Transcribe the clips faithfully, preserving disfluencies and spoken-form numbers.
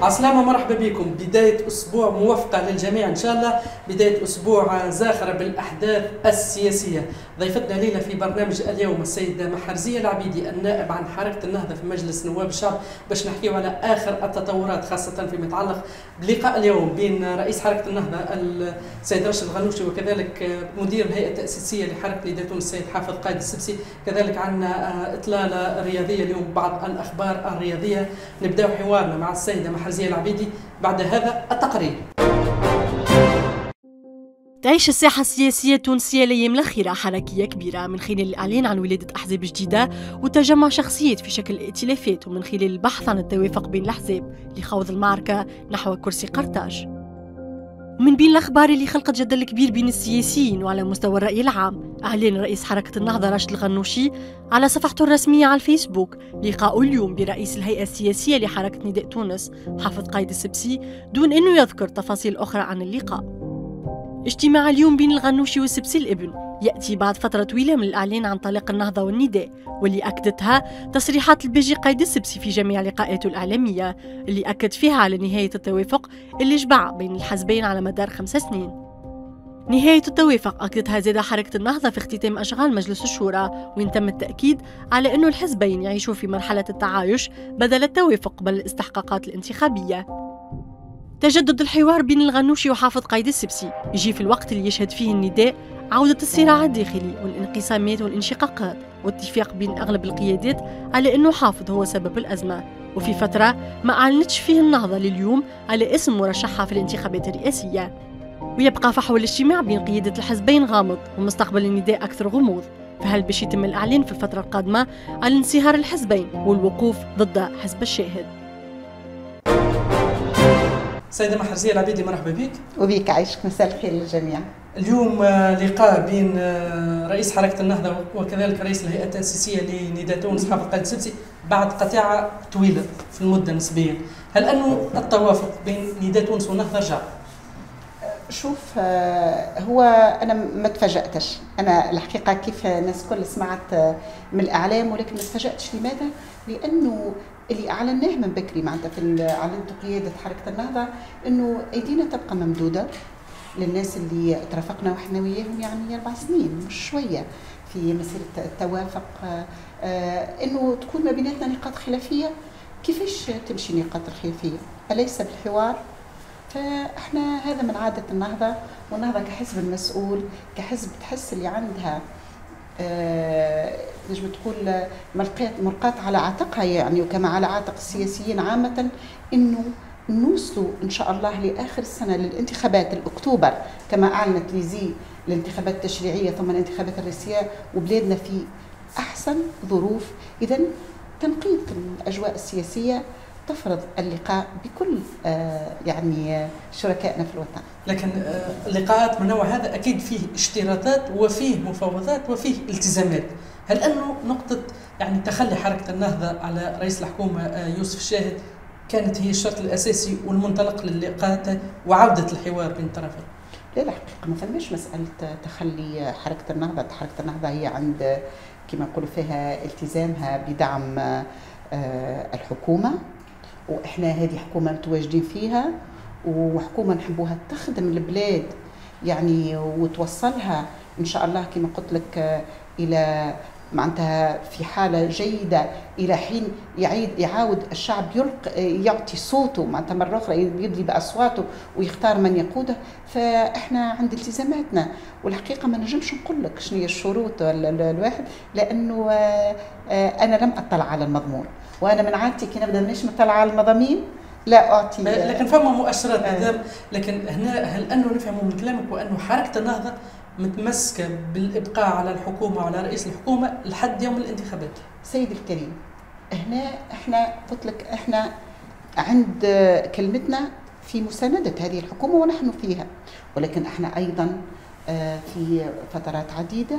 عسلامة، مرحبا بكم. بداية أسبوع موفقة للجميع إن شاء الله، بداية أسبوع زاخرة بالأحداث السياسية. ضيفتنا ليلة في برنامج اليوم السيدة محرزية العبيدي، النائب عن حركة النهضة في مجلس نواب الشعب، باش نحكيو على آخر التطورات خاصة فيما يتعلق بلقاء اليوم بين رئيس حركة النهضة السيد راشد الغنوشي وكذلك مدير الهيئة التأسيسية لحركة ليدة تونس السيد حافظ قايد السبسي. كذلك عندنا إطلالة رياضية اليوم، بعض الأخبار الرياضية. نبدأ حوارنا مع السيدة محرزية العبيدي بعد هذا التقرير. تعيش الساحة السياسية التونسية الأيام الأخيرة حركية كبيرة، من خلال الإعلان عن ولادة أحزاب جديدة وتجمع شخصيات في شكل ائتلافات، ومن خلال البحث عن التوافق بين الأحزاب لخوض المعركة نحو كرسي قرطاج. ومن بين الأخبار اللي خلقت جدل كبير بين السياسيين وعلى مستوى الرأي العام، أعلن رئيس حركة النهضة راشد الغنوشي على صفحته الرسمية على الفيسبوك لقاء اليوم برئيس الهيئة السياسية لحركة نداء تونس حافظ قايد السبسي، دون أنه يذكر تفاصيل أخرى عن اللقاء. اجتماع اليوم بين الغنوشي والسبسي الابن يأتي بعد فترة طويلة من الإعلان عن طلاق النهضة والنداء، واللي أكدتها تصريحات الباجي قايد السبسي في جميع لقاءاته الإعلامية، اللي أكد فيها على نهاية التوافق اللي جمع بين الحزبين على مدار خمس سنين. نهاية التوافق أكدتها زاد حركة النهضة في اختتام أشغال مجلس الشورى، وين تم التأكيد على أنه الحزبين يعيشوا في مرحلة التعايش بدل التوافق قبل الاستحقاقات الانتخابية. تجدد الحوار بين الغنوشي وحافظ قايد السبسي يجي في الوقت اللي يشهد فيه النداء عودة الصراع الداخلي والانقسامات والانشقاقات، واتفاق بين أغلب القيادات على أنه حافظ هو سبب الأزمة، وفي فترة ما أعلنتش فيه النهضة لليوم على اسم مرشحها في الانتخابات الرئاسية. ويبقى فحوى الاجتماع بين قيادة الحزبين غامض، ومستقبل النداء أكثر غموض. فهل باش يتم الإعلان في الفترة القادمة على انصهار الحزبين والوقوف ضد حزب الشاهد؟ سيدة محرزية العبيدي، مرحبا بك. وبيك عايشك، مساء الخير للجميع. اليوم لقاء بين رئيس حركة النهضة وكذلك رئيس الهيئة التأسيسية لنداء تونس حافظ قايد السبسي بعد قطيعة طويلة في المدة نسبيا. هل أنه التوافق بين نداء تونس والنهضة رجع؟ شوف، هو أنا ما تفاجأتش، أنا الحقيقة كيف الناس كل سمعت من الإعلام، ولكن ما تفاجأتش. لماذا؟ لأنه اللي أعلناه من بكري معناتها في أعلنته قيادة حركة النهضة أنه أيدينا تبقى ممدودة للناس اللي ترافقنا وإحنا وياهم يعني أربع سنين مش شوية في مسيرة التوافق، أنه تكون ما بيناتنا نقاط خلافية. كيفاش تمشي نقاط الخلافية؟ أليس بالحوار؟ فإحنا هذا من عادة النهضة، والنهضة كحزب المسؤول، كحزب تحس اللي عندها آه نجم تقول مرقات على عاتقها يعني، وكما على عاتق السياسيين عامة، إنه نوصلوا إن شاء الله لآخر السنة للانتخابات الأكتوبر كما أعلنت ليزي، الانتخابات التشريعية ثم الانتخابات الرئاسية، وبلادنا في أحسن ظروف. إذن تنقية الأجواء السياسية تفرض اللقاء بكل آه يعني شركائنا في الوطن. لكن آه اللقاءات من نوع هذا أكيد فيه اشتراطات وفيه مفاوضات وفيه التزامات. هل أنه نقطة يعني تخلي حركة النهضة على رئيس الحكومة آه يوسف الشاهد كانت هي الشرط الأساسي والمنطلق للقاءات وعودة الحوار بين الطرفين؟ لا الحقيقة ما فماش مسألة تخلي حركة النهضة. حركة النهضة هي عند كما نقولوا فيها التزامها بدعم آه الحكومة، وإحنا هذه حكومة متواجدين فيها، وحكومة نحبوها تخدم البلاد يعني وتوصلها إن شاء الله كما قلت لك إلى معناتها في حالة جيدة، إلى حين يعيد يعاود الشعب يلقى يعطي صوته معناتها مرة أخرى، يدلي بأصواته ويختار من يقوده. فإحنا عند التزاماتنا، والحقيقة ما نجمش نقول لك شنو هي الشروط الواحد، لأنه أنا لم أطلع على المضمون، وأنا من عادتي كي نبدأ مانيش مطلعة على المضامين لا أعطي. لكن فما مؤشرات آه. لكن هنا هل أنه نفهم من كلامك وأنه حركة النهضة متمسكة بالإبقاء على الحكومة وعلى رئيس الحكومة لحد يوم الانتخابات؟ سيدي الكريم، هنا إحنا قلت لك إحنا عند كلمتنا في مساندة هذه الحكومة ونحن فيها، ولكن إحنا أيضا في فترات عديدة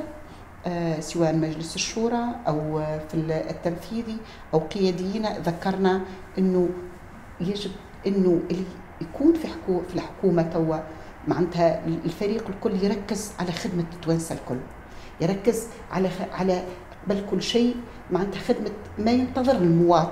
سواء مجلس الشورى أو في التنفيذي أو قياديين ذكرنا أنه يجب أنه اللي يكون في في الحكومة توا معناتها الفريق الكل يركز على خدمة التوانسة الكل، يركز على على بل كل شيء معناتها خدمة ما ينتظر المواطن،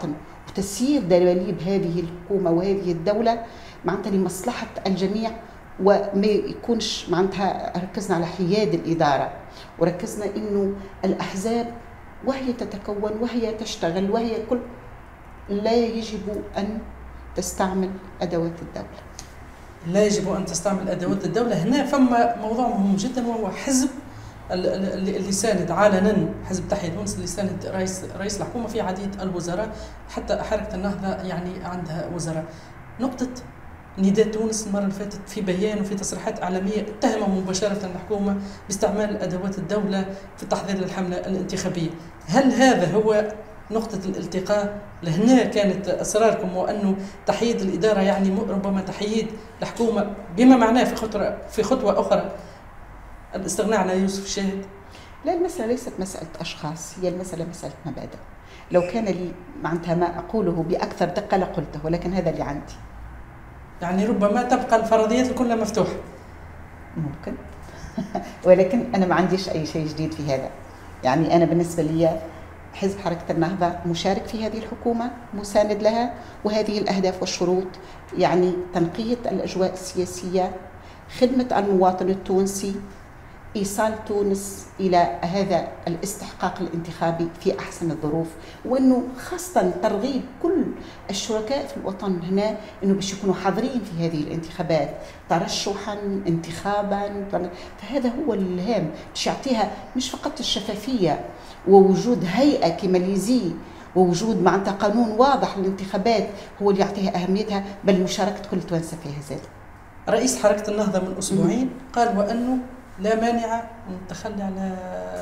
وتسيير دواليب هذه الحكومة وهذه الدولة معناتها لمصلحة الجميع، وما يكونش معناتها ركزنا على حياد الإدارة، وركزنا إنه الأحزاب وهي تتكون وهي تشتغل وهي كل لا يجب أن تستعمل أدوات الدولة. لا يجب أن تستعمل أدوات الدولة. هنا فما موضوع مهم جدا، وهو حزب اللي ساند علنا، حزب تحيا تونس اللي ساند رئيس رئيس الحكومة في عديد الوزراء، حتى حركة النهضة يعني عندها وزراء. نقطة نداء تونس المرة اللي فاتت في بيان وفي تصريحات إعلامية اتهموا مباشرة الحكومة باستعمال أدوات الدولة في التحضير للحملة الانتخابية. هل هذا هو نقطة الالتقاء؟ لهنا كانت أسراركم، وأنه تحييد الإدارة يعني ربما تحييد الحكومة بما معناه في خطوة في خطوة أخرى الاستغناء عن يوسف الشاهد؟ لا، المسألة ليست مسألة أشخاص، هي المسألة مسألة مبادئ. لو كان لي معناتها ما أقوله بأكثر دقة لقلته، ولكن هذا اللي عندي. يعني ربما تبقى الفرضيات كلها مفتوحة. ممكن ولكن أنا ما عنديش أي شيء جديد في هذا. يعني أنا بالنسبة لي حزب حركة النهضة مشارك في هذه الحكومة، مساند لها، وهذه الأهداف والشروط يعني تنقية الأجواء السياسية، خدمة المواطن التونسي، إيصال تونس إلى هذا الاستحقاق الانتخابي في أحسن الظروف، وأنه خاصة ترغيب كل الشركاء في الوطن هنا أنه باش يكونوا حاضرين في هذه الانتخابات ترشحا انتخابا. فهذا هو الهام، باش يعطيها مش فقط الشفافية ووجود هيئة كماليزي ووجود معناتها قانون واضح للانتخابات هو اللي يعطيها أهميتها، بل مشاركة كل التوانسة فيها زاد. رئيس حركة النهضة من أسبوعين قال وأنه لا مانع من التخلي على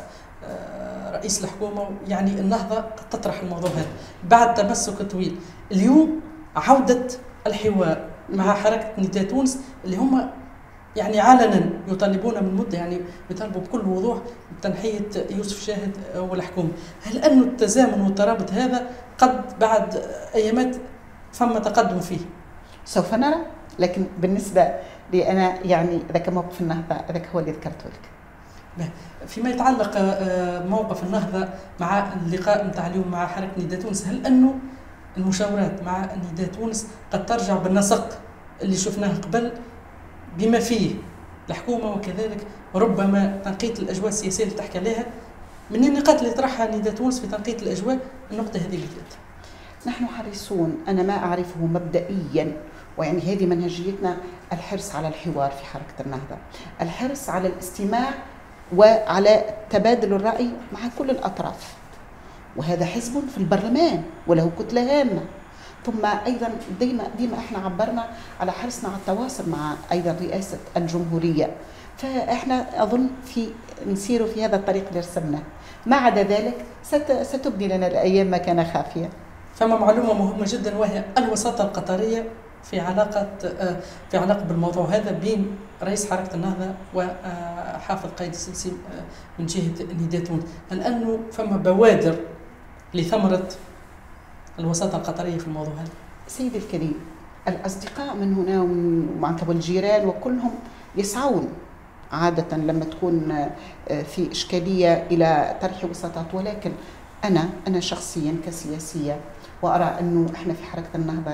رئيس الحكومة، يعني النهضة قد تطرح الموضوع هذا بعد تمسك طويل. اليوم عودة الحوار مع حركة نداء تونس اللي هم يعني علنا يطالبون من مدة، يعني يطالبوا بكل وضوح بتنحية يوسف شاهد والحكومة. هل أن التزامن والترابط هذا قد بعد أيامات فما تقدم فيه؟ سوف نرى، لكن بالنسبة لي أنا يعني ذاك موقف النهضة ذاك هو اللي ذكرته لك. فيما يتعلق موقف النهضة مع اللقاء متاع اليوم مع حركة نداء تونس، هل أنه المشاورات مع نداء تونس قد ترجع بالنسق اللي شفناه قبل بما فيه الحكومة، وكذلك ربما تنقية الأجواء السياسية اللي تحكي عليها من النقاط اللي طرحها نداء تونس في تنقية الأجواء؟ النقطة هذه بالذات نحن حريصون، أنا ما أعرفه مبدئيا، ويعني هذه منهجيتنا، الحرص على الحوار في حركة النهضة، الحرص على الاستماع وعلى تبادل الرأي مع كل الأطراف، وهذا حزب في البرلمان وله كتلة هامة. ثم أيضا ديما ديما احنا عبرنا على حرصنا على التواصل مع أيضا رئاسة الجمهورية، فاحنا أظن في نسير في هذا الطريق اللي رسمناه. ما عدا ذلك ستبدي لنا الأيام ما كان خافيا. فما معلومة مهمة جدا، وهي الوساطة القطرية في علاقة في علاقة بالموضوع هذا بين رئيس حركة النهضة وحافظ قايد السلسي من جهة نداء تونس. هل أنه فما بوادر لثمرة الوساطة القطرية في الموضوع هذا؟ سيدي الكريم، الأصدقاء من هنا ومعناتها والجيران وكلهم يسعون عادة لما تكون في إشكالية إلى طرح وساطات، ولكن أنا أنا شخصيا كسياسية وأرى أنه إحنا في حركة النهضة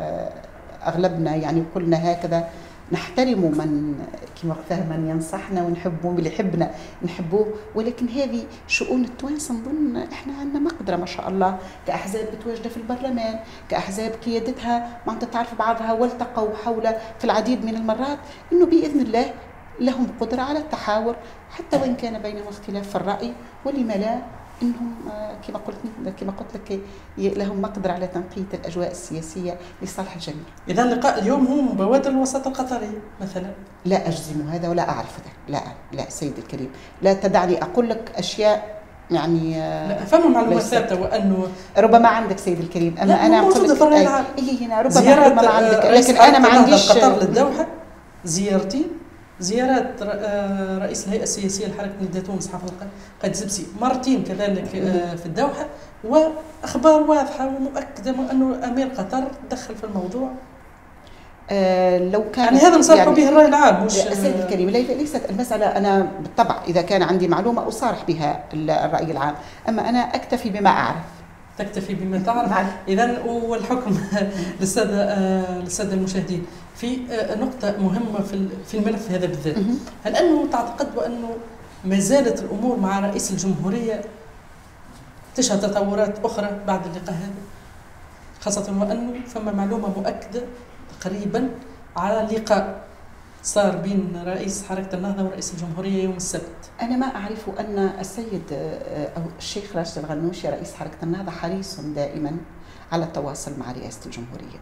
أغلبنا يعني كلنا هكذا نحترم من كما قلتها من ينصحنا ونحبه واللي يحبنا نحبوه، ولكن هذه شؤون التوانسة نظن احنا عندنا مقدرة ما شاء الله كأحزاب متواجدة في البرلمان، كأحزاب قيادتها معناتها تعرف بعضها والتقوا حول في العديد من المرات، انه بإذن الله لهم قدرة على التحاور حتى وإن كان بينهم اختلاف في الرأي، ولما لا انهم كما قلت كما قلت لك لهم مقدرة على تنقية الأجواء السياسية لصالح الجميع. إذا اللقاء اليوم هو بوادر الوساطة القطرية مثلا؟ لا أجزم هذا ولا أعرف هذا، لا لا سيدي الكريم، لا تدعني أقول لك أشياء يعني لا فما معلومات ثابتة، وأنه ربما عندك سيدي الكريم، أما أنا أقول لك إيه هنا ربما ما عندك، لكن أنا ما عنديش. قطر للدوحة زيارتين، زيارات رئيس الهيئة السياسية لحركة نداء تونس حافظ قايد السلسي مرتين كذلك في الدوحة، وأخبار واضحة ومؤكدة أنه أمير قطر دخل في الموضوع. آه لو كان يعني هذا نصرح يعني به الرأي العام مش سيدي الكريم، ليست المسألة أنا بالطبع إذا كان عندي معلومة أصارح بها الرأي العام، أما أنا أكتفي بما أعرف. تكتفي بما تعرف. إذا والحكم للسادة آه للسادة المشاهدين في آه نقطة مهمة في في الملف هذا بالذات. هل أنه تعتقد بأنه ما زالت الأمور مع رئيس الجمهورية تشهد تطورات أخرى بعد اللقاء هذا؟ خاصة وأنه فما معلومة مؤكدة تقريبا على لقاء صار بين رئيس حركة النهضة ورئيس الجمهورية يوم السبت. أنا ما أعرف أن السيد أو الشيخ راشد الغنوشي رئيس حركة النهضة حريص دائما على التواصل مع رئاسة الجمهورية،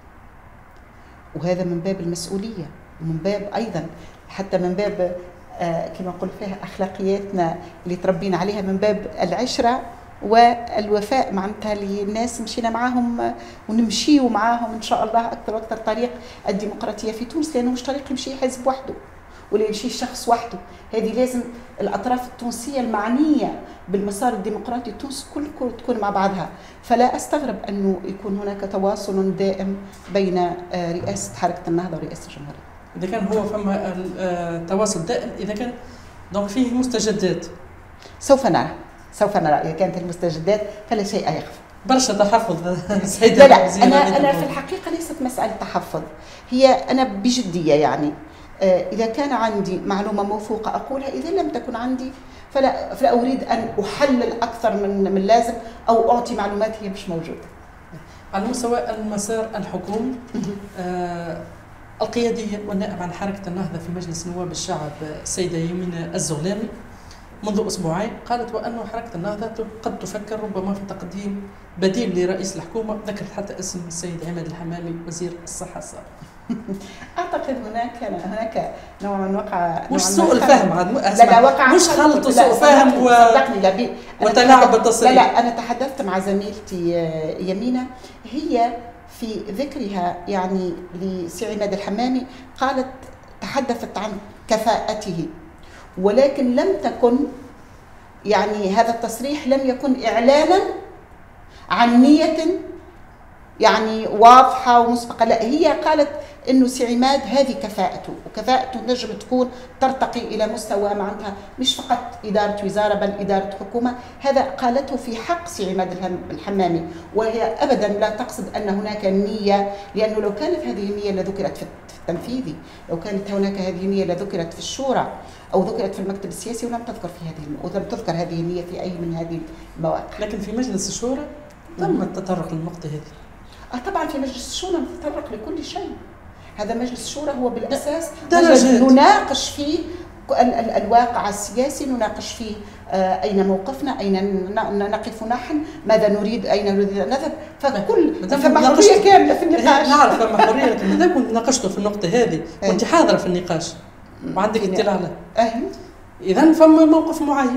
وهذا من باب المسؤولية ومن باب أيضا حتى من باب كما نقول فيها أخلاقياتنا اللي تربينا عليها، من باب العشرة والوفاء معناتها للناس مشينا معاهم ونمشيوا معاهم ان شاء الله اكثر واكثر طريق الديمقراطيه في تونس، لانه مش طريق يمشي حزب وحده ولا يمشي شخص وحده. هذه لازم الاطراف التونسيه المعنيه بالمسار الديمقراطي التونسي كل تكون مع بعضها. فلا استغرب انه يكون هناك تواصل دائم بين رئاسه حركه النهضه ورئاسه الجمهوريه. اذا كان هو فما تواصل دائم، اذا كان دونك فيه مستجدات سوف نرى سوف نرى إذا كانت المستجدات فلا شيء يخفى. برشا تحفظ سيدة. لا لا أنا أنا في الحقيقة ليست مسألة تحفظ، هي أنا بجدية يعني إذا كان عندي معلومة موثوقة أقولها، إذا لم تكن عندي فلا فلا أريد أن أحلل أكثر من من لازم أو أعطي معلومات هي مش موجودة. على مستوى المسار الحكومي آه القيادية والنائب عن حركة النهضة في مجلس نواب الشعب السيدة يمينة الزغلامي منذ أسبوعين قالت وأن حركة النهضة قد تفكر ربما في تقديم بديل لرئيس الحكومة، ذكرت حتى اسم السيد عماد الحمامي وزير الصحة السابق. أعتقد هناك هناك نوع من وقع مش سوء الفهم عاد لا لا وقع مش خلط سوء فهم و... وتلاعب بالتصريح. لا لا أنا تحدثت مع زميلتي يمينة، هي في ذكرها يعني لسي عماد الحمامي قالت تحدثت عن كفاءته، ولكن لم تكن يعني هذا التصريح لم يكن إعلانا عن نية يعني واضحة ومسبقة، لا هي قالت إنه سي عماد هذه كفاءته، وكفاءته نجم تكون ترتقي إلى مستوى معناتها مش فقط إدارة وزارة بل إدارة حكومة. هذا قالته في حق سي عماد الحمامي، وهي أبدا لا تقصد أن هناك نية، لأنه لو كانت هذه النية لذكرت في التنفيذي، لو كانت هناك هذه النية لذكرت في الشورى أو ذكرت في المكتب السياسي، ولم تذكر في هذه ولم تذكر هذه النية في أي من هذه المواقع. لكن في مجلس الشورى تم التطرق للنقطة هذه. آه طبعا في مجلس الشورى نتطرق لكل شيء. هذا مجلس الشورى هو بالأساس نناقش فيه ال ال الواقع السياسي، نناقش فيه آه أين موقفنا، أين نقف نحن، ماذا نريد، أين نريد أن نذهب، فكل فما حرية كاملة في النقاش. نعرف فما حرية، لكن إذا كنت ناقشته في النقطة هذه وأنت حاضرة في النقاش وعندك اطلاع له، إذا فما موقف معين.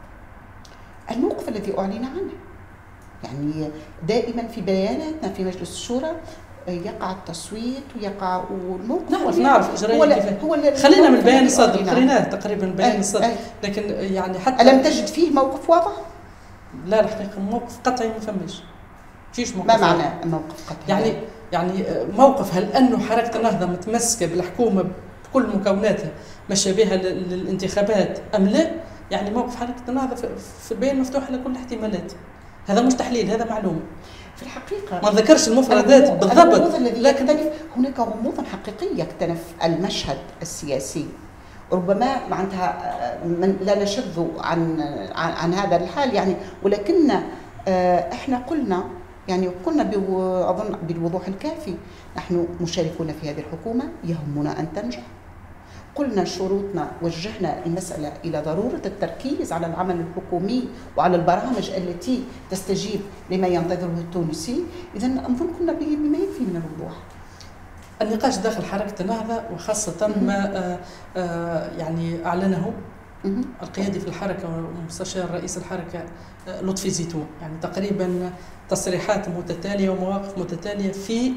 الموقف الذي أعلن عنه يعني دائما في بياناتنا في مجلس الشورى يقع التصويت ويقع الموقف. نعرف نعرف إجراءات هو خلينا من البيان الصادر، قريناه تقريبا البيان الصادر، لكن يعني حتى ألم تجد فيه موقف واضح؟ لا الحقيقة موقف قطعي ما فماش. فيش موقف. ما معنى موقف قطعي؟ يعني يعني موقف هل أنه حركة النهضة متمسكة بالحكومة بكل مكوناتها ماشية بها للانتخابات أم لا؟ يعني موقف حركة النهضة في البيان مفتوح على كل الاحتمالات. هذا مش تحليل، هذا معلومة. في الحقيقة ما ذكرش المفردات بالضبط، لكن هناك غموض حقيقي يكتنف المشهد السياسي. ربما معناتها لا نشذ عن عن, عن هذا الحال يعني، ولكن احنا قلنا يعني قلنا اظن بالوضوح الكافي نحن مشاركون في هذه الحكومة، يهمنا ان تنجح. قلنا شروطنا، وجهنا المسألة إلى ضرورة التركيز على العمل الحكومي وعلى البرامج التي تستجيب لما ينتظره التونسي. إذا أظن كنا بما يكفي من الوضوح. النقاش داخل حركة النهضة وخاصة ما آآ آآ يعني أعلنه القيادي في الحركة ومستشار رئيس الحركة لطفي زيتون، يعني تقريبا تصريحات متتالية ومواقف متتالية في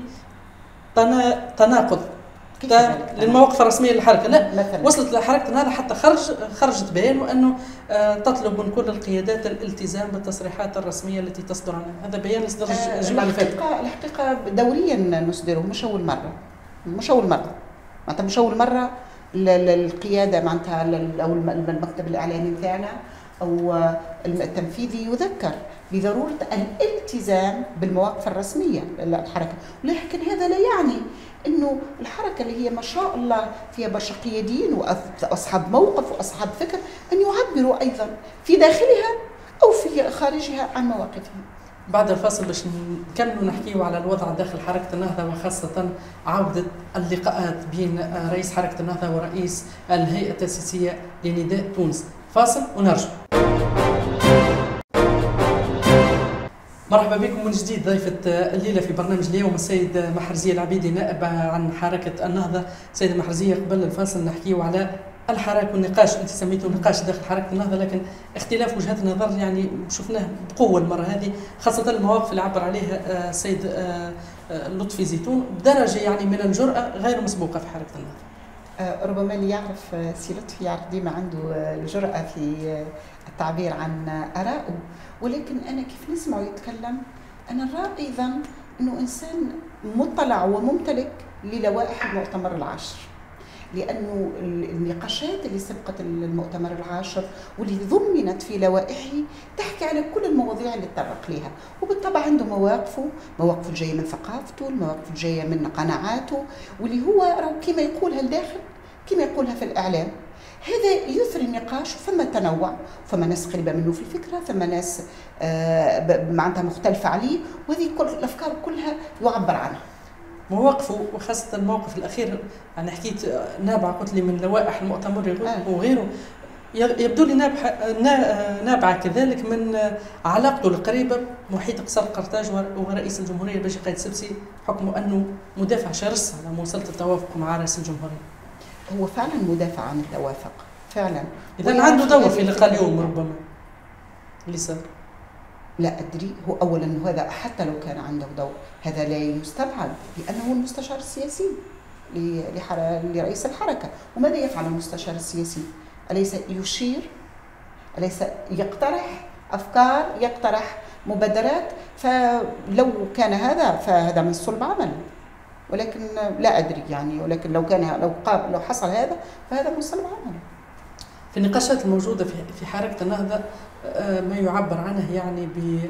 تناقض للمواقف الرسميه للحركه. لا مثلاً. وصلت لحركه النهضه حتى خرج خرجت بيان وانه تطلب من كل القيادات الالتزام بالتصريحات الرسميه التي تصدر عنها. هذا بيان صدر الجمعه اللي فاتت. الحقيقه دوريا نصدره، مش اول مره مش اول مره معناتها مش اول مره القياده معناتها او المكتب الاعلامي نتاعنا أو التنفيذي يذكر بضرورة الالتزام بالمواقف الرسمية للحركة، ولكن هذا لا يعني أنه الحركة اللي هي ما شاء الله فيها بشر قياديين وأصحاب موقف وأصحاب فكر أن يعبروا أيضا في داخلها أو في خارجها عن مواقفهم. بعد الفاصل باش نكملوا نحكيوا على الوضع داخل حركة النهضة، وخاصة عودة اللقاءات بين رئيس حركة النهضة ورئيس الهيئة التأسيسية لنداء تونس. فاصل ونرجع. مرحبا بكم من جديد. ضيفة الليلة في برنامج اليوم السيد محرزية العبيدي، نائب عن حركة النهضة. سيد محرزية، قبل الفاصل نحكيوا على الحراك والنقاش، انت سميته نقاش داخل حركه النهضه، لكن اختلاف وجهات النظر يعني شفناه بقوه المره هذه، خاصه المواقف اللي عبر عليها السيد لطفي زيتون بدرجه يعني من الجرأه غير مسبوقه في حركه النهضه. ربما اللي يعرف سي لطفي يعرف ديما عنده الجرأه في التعبير عن ارائه، ولكن انا كيف نسمعه يتكلم انا نرى ايضا انه انسان مطلع وممتلك للوائح المؤتمر العاشر، لأنه النقاشات اللي سبقت المؤتمر العاشر واللي ضمنت في لوائحه تحكي على كل المواضيع اللي تطرق لها، وبالطبع عنده مواقفه، مواقفه الجاية من ثقافته، المواقف الجاية من قناعاته، واللي هو كما يقولها الداخل كما يقولها في الإعلام. هذا يثري النقاش، وفما تنوع، فما ناس قريبة منه في الفكرة، فما ناس آه معناتها مختلفة عليه، وهذه كل الأفكار كلها يعبر عنها. مواقفه وخاصة الموقف الأخير، أنا حكيت نابعة قلت لي من لوائح المؤتمر وغيره، يبدو لي نابعة كذلك من علاقته القريبة محيط قصر قرطاج ورئيس الجمهورية الباشا قايد سبسي، حكم أنه مدافع شرس على موصلة التوافق مع رئيس الجمهورية. هو فعلا مدافع عن التوافق فعلا، إذا عنده دور في لقاء اليوم ربما اللي صار. لا أدري، هو أولا هذا حتى لو كان عنده دور هذا لا يستبعد، لأنه المستشار السياسي لرئيس الحركة. وماذا يفعل المستشار السياسي؟ أليس يشير؟ أليس يقترح أفكار، يقترح مبادرات؟ فلو كان هذا فهذا من صلب عمل، ولكن لا أدري يعني، ولكن لو كان لو قاب لو حصل هذا فهذا من صلب عمل. في النقاشات الموجودة في حركة النهضة ما يعبر عنه يعني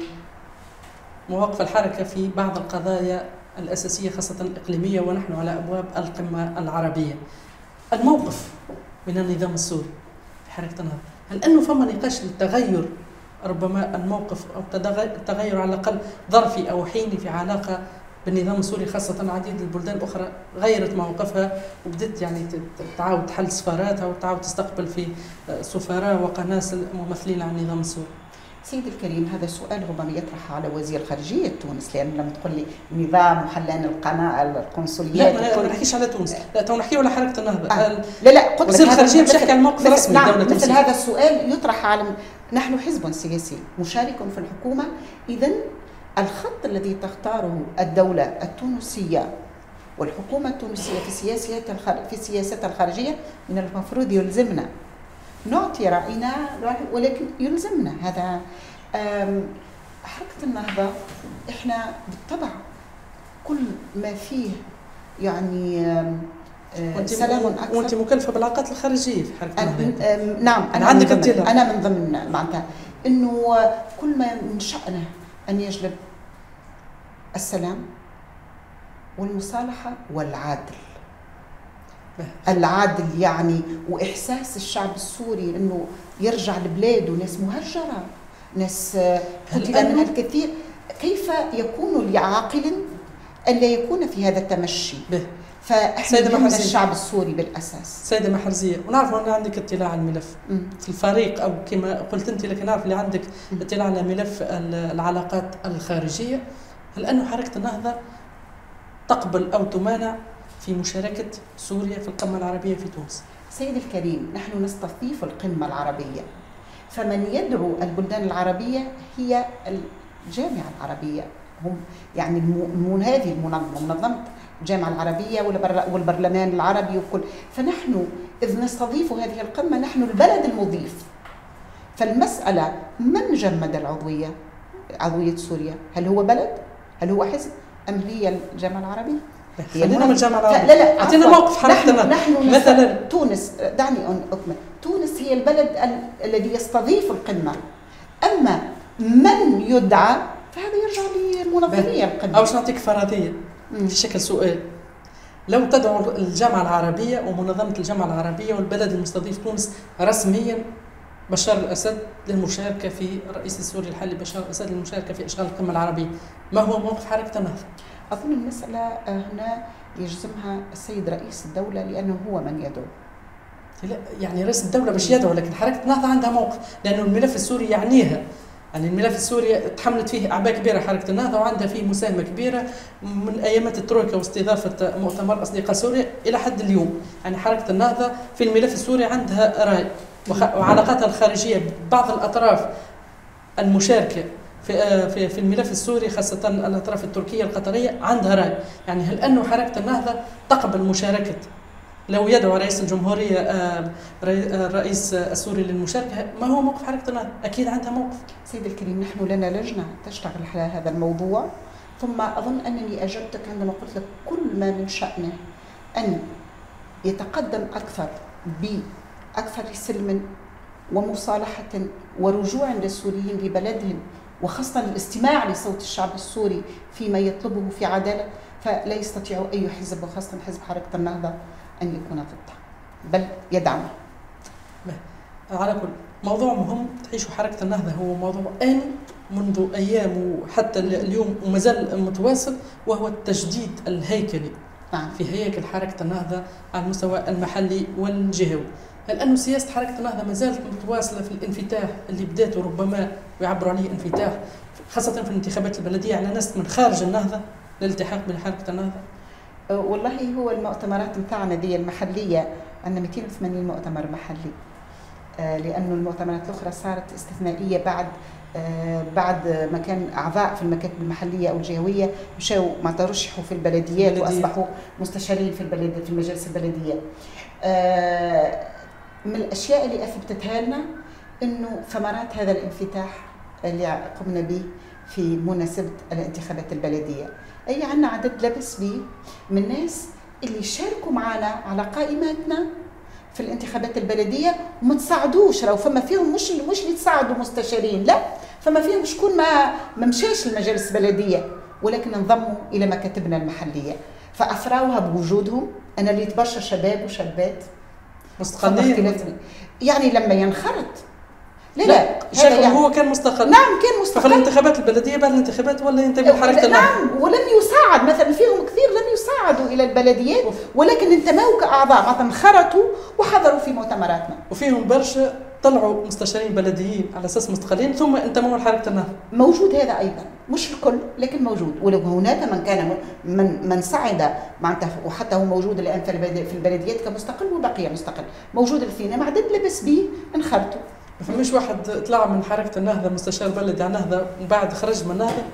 بمواقف الحركة في بعض القضايا الأساسية خاصة الإقليمية، ونحن على أبواب القمة العربية. الموقف من النظام السوري في حركة النهضة، هل أنه فما نقاش للتغير ربما الموقف أو التغير على الأقل ظرفي أو حيني في علاقة بالنظام السوري، خاصة عديد البلدان الأخرى غيرت موقفها وبدت يعني تعاود تحل سفاراتها وتعاود تستقبل في سفراء وقناصل ممثلين عن النظام السوري؟ سيدي الكريم، هذا السؤال ربما يطرح على وزير خارجية تونس، لأن لما تقول لي نظام وحلان القناة القنصليات لا ما نحكيش على تونس، لا تو نحكيو على حركة النهضة. آه. لا لا قلت وزير الخارجية مش يحكي عن الموقف الرسمي نعم لدولة مثل هذا السؤال يطرح على نحن حزب سياسي مشارك في الحكومة، إذن الخط الذي تختاره الدولة التونسية والحكومة التونسية في سياستها في سياستها الخارجية من المفروض يلزمنا نعطي رأينا، ولكن يلزمنا هذا. حركة النهضة احنا بالطبع كل ما فيه يعني سلام أكثر. وانت مكلفة بالعلاقات الخارجية في حركة النهضة. نعم أنا عندك اطلاع. أنا من ضمن معناتها إنه كل ما من شأنه أن يجلب السلام والمصالحة والعدل. العدل يعني وإحساس الشعب السوري إنه يرجع لبلاده، ناس مهجرة، ناس قتل منها الكثير، كيف يكون لعاقل أن لا يكون في هذا التمشي؟ فإحنا من الشعب السوري بالأساس. سيدة محرزية، ونعرف أن عندك اطلاع على الملف م. في الفريق أو كما قلت أنت، لكن نعرف اللي عندك اطلاع على ملف العلاقات الخارجية. هل أن حركة النهضة تقبل أو تمانع في مشاركة سوريا في القمة العربية في تونس؟ سيدي الكريم، نحن نستضيف القمة العربية، فمن يدعو البلدان العربية هي الجامعة العربية، هم يعني المون هذه المنظمة منظمة الجامعة العربية والبرلمان العربي وكل، فنحن إذ نستضيف هذه القمة نحن البلد المضيف. فالمسألة من جمد العضوية عضوية سوريا؟ هل هو بلد؟ هل هو حزب؟ أم هي الجامعة العربية؟ خلينا من الجامعه العربيه. لا لا اعطينا موقف حركتنا. نحن مثلا تونس، دعني اكمل. تونس هي البلد ال الذي يستضيف القمه، اما من يدعى فهذا يرجع لمنظمي القمه. او باش نعطيك فرضيه في شكل سؤال، لو تدعو الجامعه العربيه ومنظمه الجامعه العربيه والبلد المستضيف تونس رسميا بشار الاسد للمشاركه في الرئيس السوري الحالي بشار الاسد للمشاركه في اشغال القمه العربيه، ما هو موقف حركه النهضه؟ اظن المساله هنا يجزمها السيد رئيس الدوله لانه هو من يدعو. لا يعني رئيس الدوله باش يدعو، لكن حركه النهضه عندها موقف، لانه الملف السوري يعنيها. يعني الملف السوري تحملت فيه اعباء كبيره حركه النهضه، وعندها فيه مساهمه كبيره من ايامات الترويكا واستضافه مؤتمر اصدقاء سوريا الى حد اليوم. يعني حركه النهضه في الملف السوري عندها راي، وعلاقاتها الخارجيه ببعض الاطراف المشاركه في في في الملف السوري خاصه الاطراف التركيه القطريه عندها راي. يعني هل انه حركه النهضه تقبل مشاركه، لو يدعو رئيس الجمهوريه الرئيس السوري للمشاركه، ما هو موقف حركه النهضه؟ اكيد عندها موقف. سيدي الكريم، نحن لنا لجنه تشتغل على هذا الموضوع، ثم اظن انني اجبتك عندما قلت لك كل ما من شانه ان يتقدم اكثر باكثر سلم ومصالحه ورجوع للسوريين لبلدهم، وخاصه الاستماع لصوت الشعب السوري فيما يطلبه في عداله، فلا يستطيع اي حزب وخاصه حزب حركه النهضه أن يكون ضده، بل يدعمه. على كل موضوع مهم تعيشه حركة النهضة، هو موضوع آني منذ أيام وحتى اليوم وما زال متواصل، وهو التجديد الهيكلي نعم. في هيكل حركة النهضة على المستوى المحلي والجهوي. لأنه سياسة حركة النهضة ما زالت متواصلة في الانفتاح اللي بداته ربما ويعبروا عليه انفتاح، خاصة في الانتخابات البلدية على ناس من خارج النهضة للالتحاق بحركة النهضة. والله هو المؤتمرات متاعنا دي المحلية عندنا مئتين وثمانين مؤتمر محلي، لأنه المؤتمرات الأخرى صارت استثنائية بعد بعد ما كان أعضاء في المكاتب المحلية أو الجهوية مشاو ما ترشحوا في البلديات وأصبحوا مستشارين في البلد في المجالس البلدية. من الأشياء اللي أثبتتها لنا إنه ثمرات هذا الانفتاح اللي قمنا به في مناسبة الانتخابات البلدية، أي عنا عدد لبس به من الناس اللي شاركوا معنا على قائماتنا في الانتخابات البلدية وما تصعدوش، لو فما فيهم مش مش اللي تصعدوا مستشارين، لا فما فيهم شكون ما ما مشاش المجالس البلدية ولكن انضموا إلى مكاتبنا المحلية، فأثراوها بوجودهم. أنا اللي تبشر شباب وشابات مستقلين، يعني لما ينخرط لا لا شكله يعني هو كان مستقل. نعم كان مستقل. ففي الانتخابات البلديه بعد الانتخابات ولا ينتمي لحركه النهضه. نعم، ولم يساعد مثلا فيهم كثير لم يساعدوا الى البلديات ولكن انتموا كاعضاء مثلا انخرطوا وحضروا في مؤتمراتنا. وفيهم برشا طلعوا مستشارين بلديين على اساس مستقلين ثم انتموا لحركه النهضه. موجود هذا ايضا، مش الكل لكن موجود، ولو هناك من كان من من صعد معناتها وحتى هو موجود الان في البلديات كمستقل وبقي مستقل، موجود الاثنين مع عدد لبس به انخرطوا. ما فماش واحد طلع من حركه النهضه مستشار بلدي على النهضه وبعد خرج من النهضه؟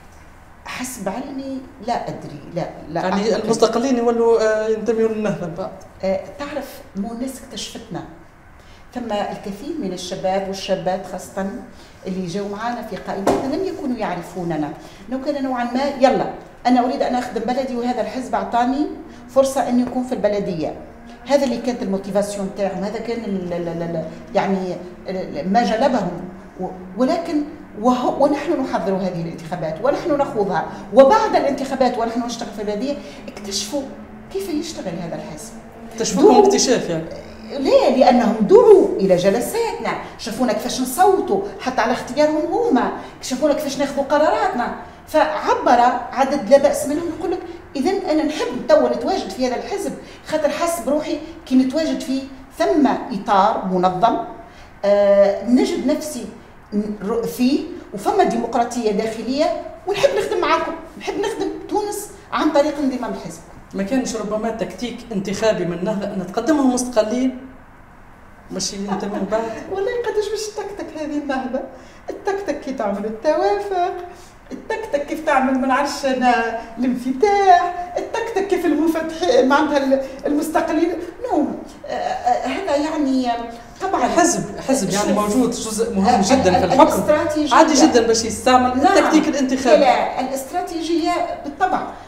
حسب علمي لا ادري، لا لا يعني المستقلين يولوا ينتميوا للنهضه بعد. أه تعرف مو الناس اكتشفتنا، ثم الكثير من الشباب والشابات خاصه اللي جاوا معنا في قائمتنا لم يكونوا يعرفوننا، لو كان نوعا ما يلا انا اريد ان اخدم بلدي وهذا الحزب اعطاني فرصه ان يكون في البلديه، هذا اللي كانت الموتيفاسيون تاعهم، هذا كان ال ال ال يعني ما جلبهم، ولكن ونحن نحضر هذه الانتخابات ونحن نخوضها، وبعد الانتخابات ونحن نشتغل في البلديه اكتشفوا كيف يشتغل هذا الحزب. اكتشفوكم اكتشاف يعني؟ ليه؟ لانهم دعوا الى جلساتنا، شافونا كيفاش نصوتوا حتى على اختيارهم هما، شافونا كيفاش ناخذوا قراراتنا، فعبر عدد لا باس منهم يقول لك اذا انا نحب توا نتواجد في هذا الحزب خاطر حس بروحي كي نتواجد فيه ثم اطار منظم آه نجد نفسي فيه وفما ديمقراطيه داخليه ونحب نخدم معاكم، نحب نخدم تونس عن طريق انضمام الحزب. ما كانش ربما تكتيك انتخابي من النهضه ان تقدمهم مستقلين باش ينتموا بعد؟ والله قداش باش تكتك هذه النهضه، التكتك كي تعمل التوافق، التكتك كيف تعمل ما نعرفش انا الانفتاح، التكتك كيف المفتحين معناتها المستقلين، نو هذا يعني طبعا حزب حزب يعني موجود جزء مهم جدا في الحكم، عادي جدا باش يستعمل التكتيك الانتخابي. لا الاستراتيجيه بالطبع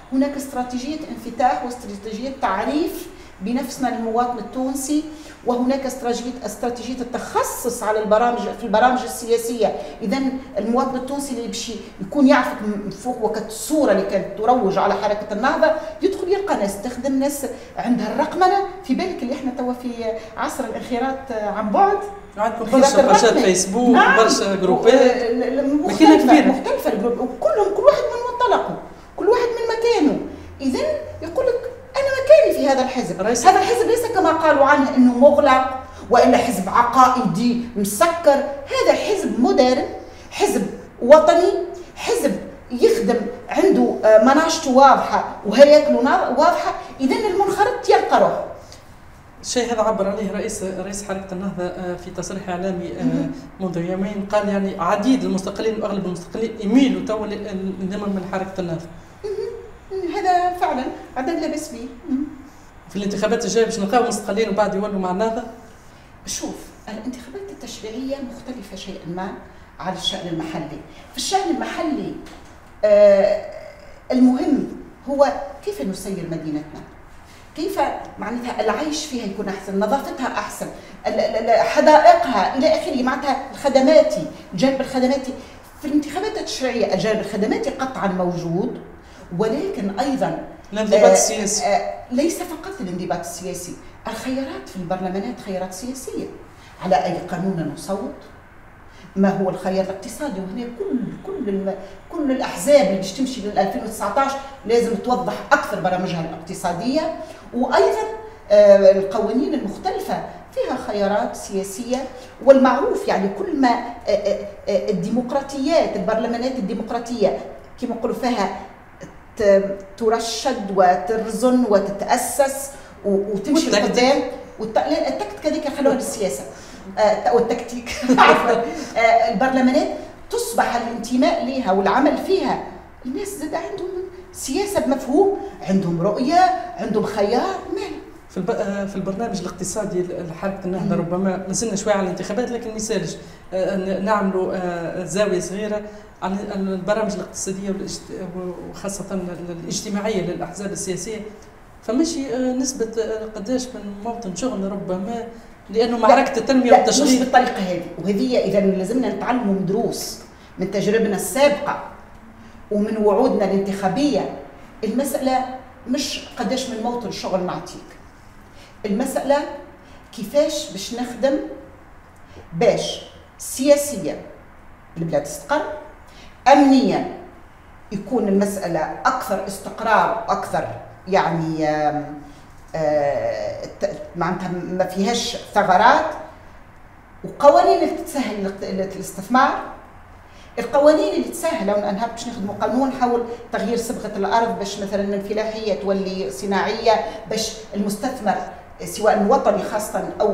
هناك استراتيجية انفتاح واستراتيجية تعريف بنفسنا للمواطن التونسي، وهناك استراتيجية استراتيجية التخصص على البرامج في البرامج السياسية. إذا المواطن التونسي اللي بشي يكون يعرف من فوق وقت الصورة اللي كانت تروج على حركة النهضة، يدخل يلقى ناس تخدم، ناس عندها الرقمنة. في بالك اللي احنا توا في عصر الانخراط عن بعد، عندكم برشا باشات فيسبوك، نعم. برشا جروبات مختلفة مختلفة الجروب، وكلهم كل واحد من منطلقه، كل واحد من مكانه. إذا يقول لك أنا مكاني في هذا الحزب. هذا الحزب ليس كما قالوا عنه أنه مغلق وإلا حزب عقائدي مسكر. هذا حزب مودرن، حزب وطني، حزب يخدم عنده مناشته واضحة وهياكله واضحة. إذا المنخرط يلقى روحه. الشيء هذا عبر عليه رئيس رئيس حركة النهضة في تصريح إعلامي منذ يومين، قال يعني عديد المستقلين وأغلب المستقلين يميلوا توا للانضمام من حركة النهضة. هذا فعلا عدد لا بأس به. في الانتخابات الجاية باش نلقاو مستقلين وبعد يولوا مع النهضة. شوف، الانتخابات التشريعية مختلفة شيئا ما على الشأن المحلي. في الشأن المحلي آه المهم هو كيف نسير مدينتنا، كيف معناتها العيش فيها يكون أحسن، نظافتها أحسن، حدائقها إلى آخره. معناتها الخدماتي، الجانب الخدماتي في الانتخابات التشريعية، الجانب الخدماتي قطعا موجود، ولكن أيضا الانضباط السياسي. آه آه ليس فقط الانضباط السياسي، الخيارات في البرلمانات خيارات سياسية. على أي قانون نصوت؟ ما هو الخيار الاقتصادي؟ وهنا كل كل كل الأحزاب اللي باش تمشي لل ألفين وتسعة عشر لازم توضح أكثر برامجها الاقتصادية. وأيضا آه القوانين المختلفة فيها خيارات سياسية. والمعروف يعني كل ما آه آه الديمقراطيات، البرلمانات الديمقراطية كما نقولوا فيها ترشد وترزن وتتأسس وتمشي لقدام. والتكتيك هذيك خلوها للسياسة والتكتيك. البرلمانات تصبح الانتماء لها والعمل فيها، الناس زاد عندهم سياسة بمفهوم، عندهم رؤية، عندهم خيار. ماله في في البرنامج الاقتصادي لحركة النهضة ربما مازلنا شوية على الانتخابات، لكن نسالج نعملوا زاوية صغيرة على البرامج الاقتصادية وخاصة الاجتماعية للأحزاب السياسية. فماشي نسبة قداش من موطن شغل ربما، لأنه معركة التنمية والتشغيل مش بالطريقة هذه. وهذه إذا لازمنا نتعلموا من دروس من تجاربنا السابقة ومن وعودنا الانتخابية. المسألة مش قداش من موطن شغل نعطيك، المسألة كيفاش باش نخدم باش سياسيا البلاد تستقر، أمنيا يكون المسألة أكثر استقرار وأكثر يعني آم آه معناتها ما فيهاش ثغرات، وقوانين اللي تسهل الاستثمار. القوانين اللي تسهل، لو انها باش نخدموا قانون حول تغيير صبغه الارض باش مثلا من فلاحيه تولي صناعيه، باش المستثمر سواء الوطني خاصه او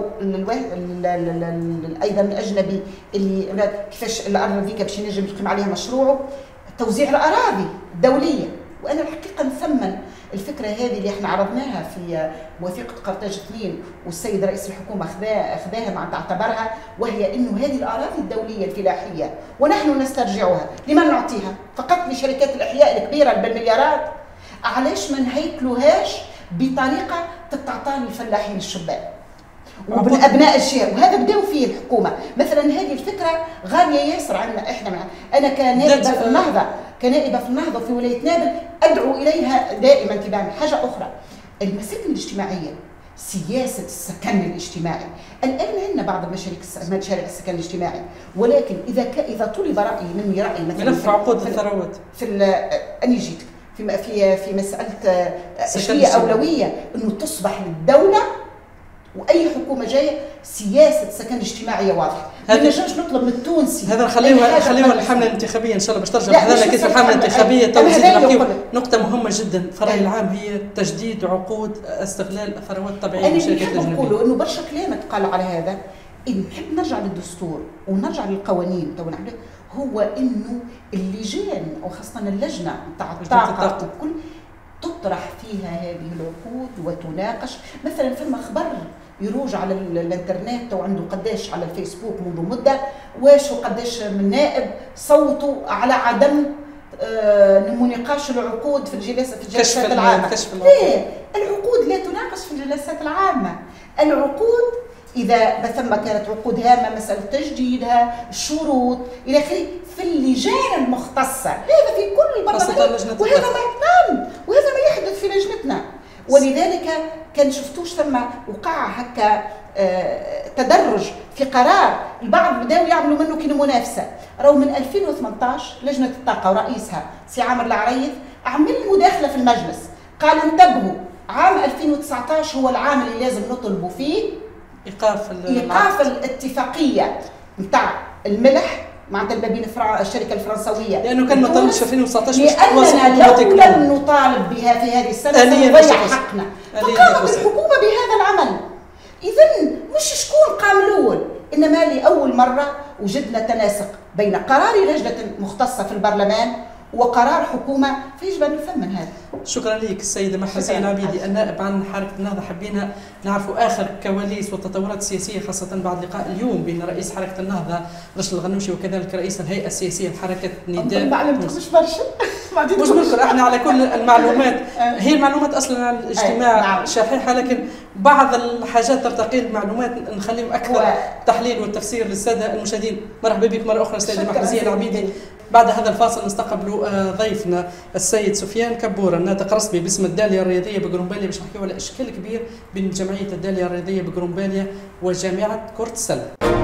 ايضا الاجنبي اللي كيفاش الارض هذيك باش ينجم يقيم عليها مشروعه. توزيع الاراضي الدوليه، وانا الحقيقه نثمن الفكره هذه اللي احنا عرضناها في وثيقه قرطاج اثنين، والسيد رئيس الحكومه اخذاها اخذاها مع اعتبرها، وهي انه هذه الاراضي الدوليه الفلاحيه ونحن نسترجعها، لمن نعطيها؟ فقط لشركات الاحياء الكبيره بالمليارات؟ علاش ما نهيكلوهاش بطريقه تتعطى للفلاحين الشبان وبالابناء الشهر؟ وهذا بداوا فيه الحكومه. مثلا هذه الفكره غاليه ياسر عندنا احنا مع. انا كنائبه في النهضه كنائبه في النهضه في ولايه نابل ادعو اليها دائما تباعا. حاجه اخرى، المساكن الاجتماعيه، سياسه السكن الاجتماعي. الان عندنا بعض المشاريع مشاريع السكن الاجتماعي، ولكن اذا ك... اذا طلب رايي مني راي مثلا ملف عقود الثروات في اني جيت في في في مساله هي اولويه انه تصبح للدوله واي حكومه جايه سياسه سكن اجتماعيه واضحه. ما نجمش نطلب من التونسي هذا نخليوها نخليوها الحمله الانتخابيه ان شاء الله باش ترجع هذا كيف الحمله الانتخابيه. توزيع نقطه مهمه جدا في الراي العام هي تجديد عقود استغلال الثروات الطبيعيه للشركات الاجنبيه. انا نقولوا انه برشا كلام تقال على هذا، إن نحب نرجع للدستور ونرجع للقوانين تو نعمل هو انه اللجان وخاصه اللجنه نتاع الطاقه والكل تطرح فيها هذه العقود وتناقش. مثلا فما خبر يروج على الانترنت وعنده قداش على الفيسبوك منذ مده، واش وقداش من نائب صوتوا على عدم نمو نقاش العقود في الجلسات في الجلسات العامة. ليه؟ العقود لا تناقش في الجلسات العامة. العقود إذا ثم كانت عقود هامة، مسألة تجديدها، الشروط إلى آخره، في اللجان المختصة، هذا في كل البرلمانات، وهذا ما نعم وهذا ما يحدث في لجنتنا. ولذلك كان شفتوش ثم وقع هكا آه تدرج في قرار، البعض بداوا يعملوا منه كي منافسه. راهو من ألفين وثمانية عشر لجنه الطاقه ورئيسها سي عامر العريض عمل مداخله في المجلس، قال انتبهوا عام ألفين وتسعة عشر هو العام اللي لازم نطلبوا فيه ايقاف ايقاف الاتفاقيه نتاع الملح معناتها ما بين الشركه الفرنسويه، لانه كان مطالب في ألفين وتسعة عشر لاننا لو لم نطالب بها في هذه السنه سنضيع حقنا. فقامت الحكومه بهذا العمل. اذا مش شكون قام الاول، انما لاول مره وجدنا تناسق بين قرار لجنه مختصه في البرلمان وقرار حكومه، فيجب ان نثمن هذا. شكرا لك السيده محرزيه العبيدي، النائب عن حركه النهضه. حبينا نعرفوا اخر كواليس والتطورات السياسيه خاصه بعد لقاء اليوم بين رئيس حركه النهضه رشد الغنوشي وكذلك رئيس الهيئه السياسيه لحركه نداء. ما علمتكمش برشا مش بنذكر احنا على كل المعلومات، هي المعلومات اصلا على الاجتماع شحيحه، لكن بعض الحاجات ترتقي المعلومات نخليهم اكثر تحليل والتفسير للساده المشاهدين. مرحبا بك مره اخرى السيده محرزيه العبيدي. بعد هذا الفاصل نستقبل ضيفنا السيد سفيان كبور، الناطق رسمي باسم الداليه الرياضيه بقرومباليا، باش نحكيو على اشكال كبير بين جمعيه الداليه الرياضيه بقرومباليا وجامعه كرة السله.